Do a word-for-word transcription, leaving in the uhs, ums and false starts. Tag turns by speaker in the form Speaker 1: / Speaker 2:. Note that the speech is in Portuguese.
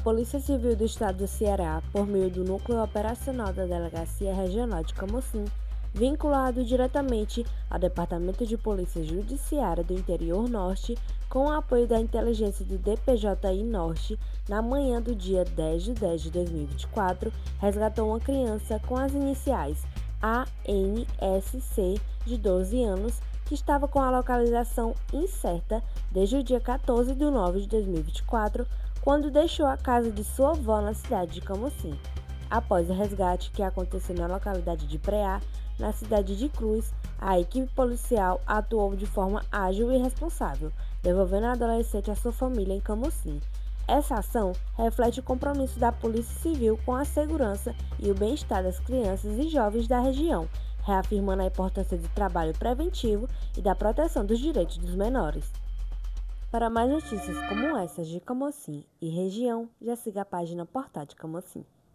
Speaker 1: Polícia Civil do Estado do Ceará, por meio do Núcleo Operacional da Delegacia Regional de Camocim, vinculado diretamente ao Departamento de Polícia Judiciária do Interior Norte, com o apoio da inteligência do D P J I Norte, na manhã do dia dez de dez de dois mil e vinte e quatro, resgatou uma criança com as iniciais A N S C, de doze anos, que estava com a localização incerta desde o dia quatorze de nove de dois mil e vinte e quatro, quando deixou a casa de sua avó na cidade de Camocim. Após o resgate, que aconteceu na localidade de Preá, na cidade de Cruz, a equipe policial atuou de forma ágil e responsável, devolvendo a adolescente à sua família em Camocim. Essa ação reflete o compromisso da Polícia Civil com a segurança e o bem-estar das crianças e jovens da região, reafirmando a importância do trabalho preventivo e da proteção dos direitos dos menores. Para mais notícias como essas de Camocim e região, já siga a página Portal de Camocim.